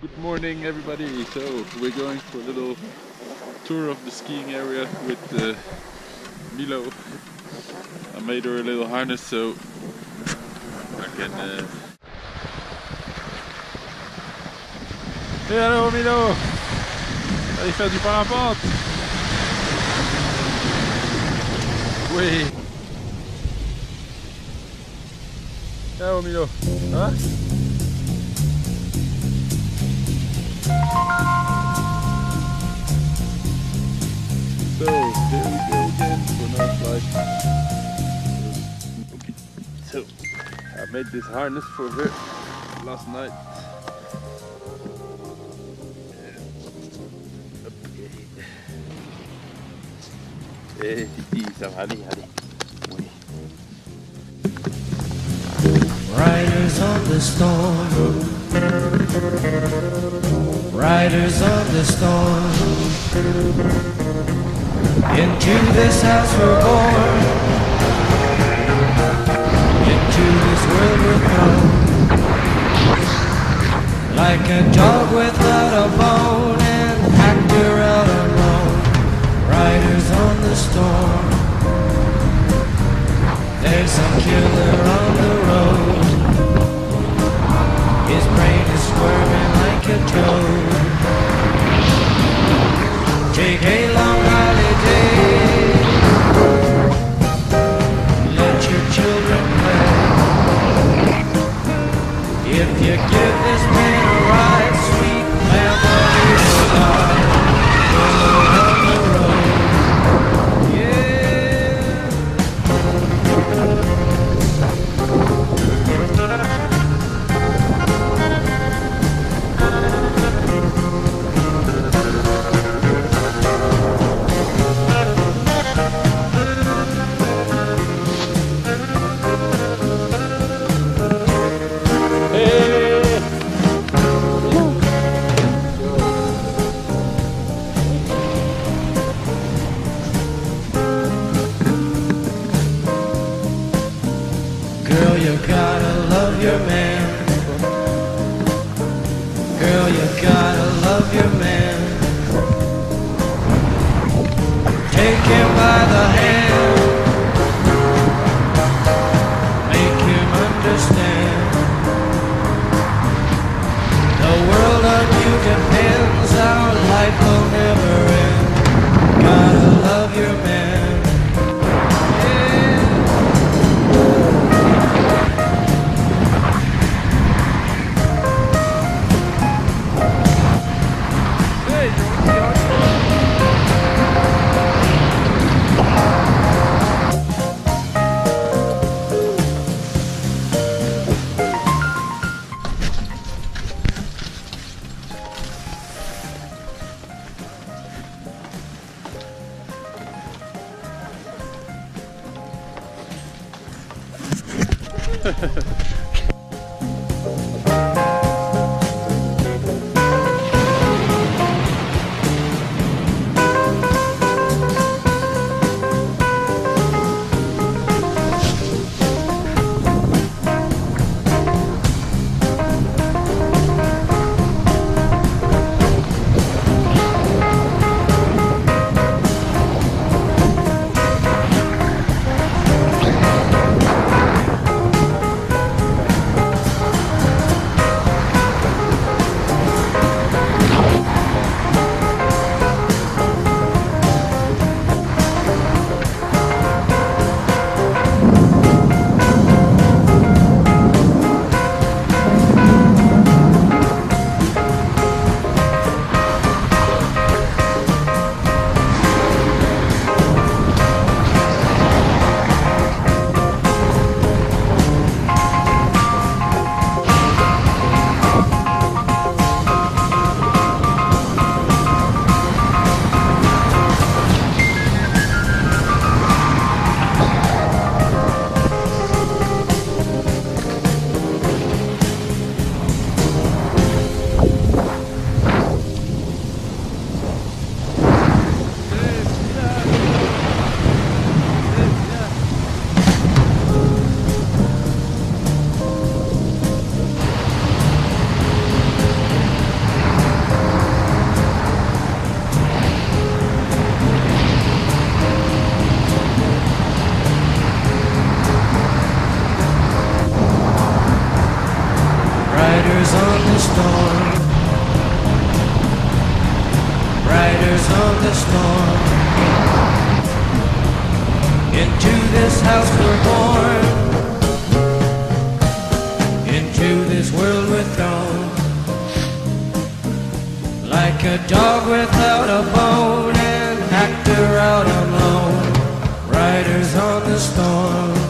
Good morning everybody, so we're going for a little tour of the skiing area with Milo. I made her a little harness so I can... Hey, hallo Milo! Allez faire du parapente! Oui! Ciao Milo! Hein? So, there we go again for another flight. Okay, so I made this harness for her last night. Okay. Ça va aller, allez. Oui. Riders on the storm, riders on the storm. Into this house we're born, into this world we're thrown. Like a dog without a bone, an actor out alone. Riders on the storm. There's a killer on the road. His brain is squirming like a toad. Take a long holiday. Let your children play. If you give this man a ride, sweet family will die. On the road. Girl, you gotta love your man. Girl, you gotta love your man. Take him by the hand. Make him understand. The world on you depends. Our life will never end. Gotta love your man. riders on the storm, riders on the storm. Into this house we're born, into this world we're thrown, like a dog without a bone, an actor out alone, riders on the storm.